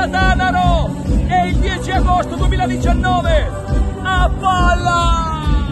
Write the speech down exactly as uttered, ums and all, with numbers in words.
da Tanaro, è il dieci agosto duemiladiciannove, a palla!